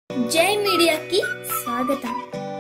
జై మీడియాకి స్వాగతం.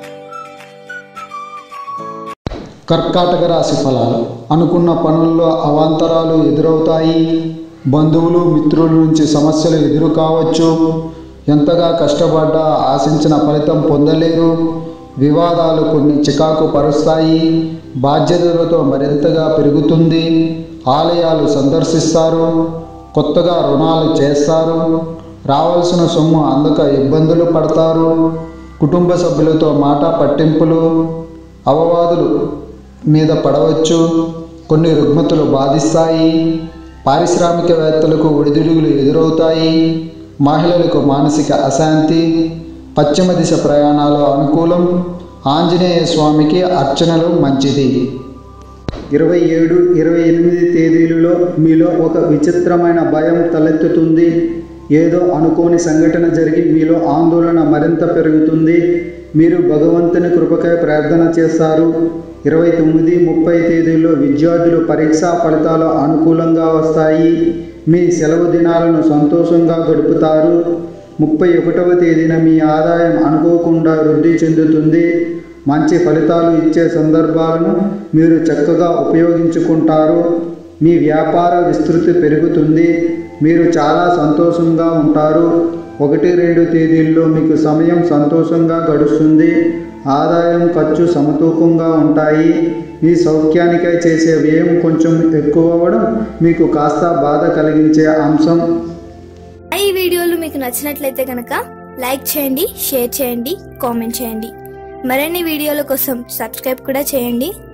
కర్కాటక రాశి ఫలాలు. అనుకున్న పనుల్లో అవాంతరాలు ఎదురవుతాయి. బంధువులు మిత్రుల నుంచి సమస్యలు ఎదురు కావచ్చు. ఎంతగా కష్టపడ్డా ఆశించిన ఫలితం పొందలేరు. వివాదాలు కొన్ని చికాకు పరుస్తాయి. బాధ్యతలతో మరింతగా పెరుగుతుంది. ఆలయాలు సందర్శిస్తారు. కొత్తగా రుణాలు చేస్తారు. రావాల్సిన సొమ్ము అందక ఇబ్బందులు పడతారు. కుటుంబ సభ్యులతో మాట పట్టింపులు, అవవాదులు మీద పడవచ్చు. కొన్ని రుగ్మతలు బాధిస్తాయి. పారిశ్రామికవేత్తలకు ఒడిదుడుగులు ఎదురవుతాయి. మహిళలకు మానసిక అశాంతి. పశ్చిమ దిశ ప్రయాణాలు అనుకూలం. ఆంజనేయ స్వామికి అర్చనలు మంచిది. 27, 28 తేదీలలో మీలో ఒక విచిత్రమైన భయం తలెత్తుతుంది. ఏదో అనుకోని సంఘటన జరిగి మీలో ఆందోళన మరింత పెరుగుతుంది. మీరు భగవంతుని కృపకై ప్రార్థన చేస్తారు. 29, 30 తేదీల్లో విద్యార్థులు పరీక్షా ఫలితాలు అనుకూలంగా వస్తాయి. మీ సెలవు దినాలను సంతోషంగా గడుపుతారు. 31వ తేదీన మీ ఆదాయం అనుకోకుండా వృద్ధి చెందుతుంది. మంచి ఫలితాలు ఇచ్చే సందర్భాలను మీరు చక్కగా ఉపయోగించుకుంటారు. మీ వ్యాపార విస్తృతి పెరుగుతుంది. మీరు చాలా సంతోషంగా ఉంటారు. 1, 2 తేదీల్లో మీకు సమయం సంతోషంగా గడుస్తుంది. ఆదాయం ఖర్చు సమతూకంగా ఉంటాయి. మీ సౌఖ్యానికై చేసే వ్యయం కొంచెం ఎక్కువ అవ్వడం మీకు కాస్త బాధ కలిగించే అంశం. ఈ వీడియోలు మీకు నచ్చినట్లయితే కనుక లైక్ చేయండి, షేర్ చేయండి, కామెంట్ చేయండి. మరిన్ని వీడియోల కోసం సబ్స్క్రైబ్ కూడా చేయండి.